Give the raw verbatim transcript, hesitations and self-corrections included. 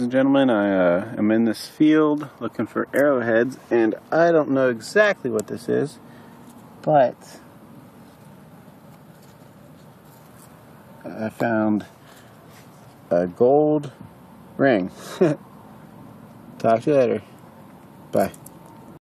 and gentlemen, I uh, am in this field looking for arrowheads, and I don't know exactly what this is, but I found a gold ring. Talk to you later. Bye.